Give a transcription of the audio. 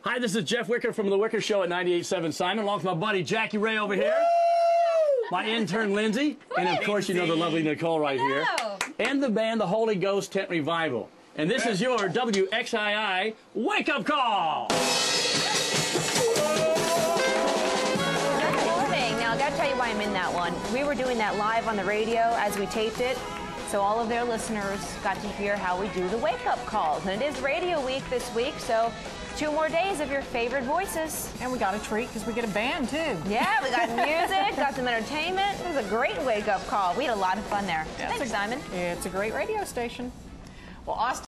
Hi, this is Jeff Wicker from The Wicker Show at 98.7 Simon, along with my buddy Jackie Ray over here. My intern Lindsay, and of course you know the lovely Nicole right here. And the band The Holy Ghost Tent Revival. And this is your WXII wake-up call! Good morning. Now, I got to tell you why I'm in that one. We were doing that live on the radio as we taped it, so all of their listeners got to hear how we do the wake-up calls. And it is Radio Week this week, so 2 more days of your favorite voices. And we got a treat because we get a band, too. Yeah, we got music, got some entertainment. It was a great wake-up call. We had a lot of fun there. Thanks, Simon. It's a great radio station. Well, Austin.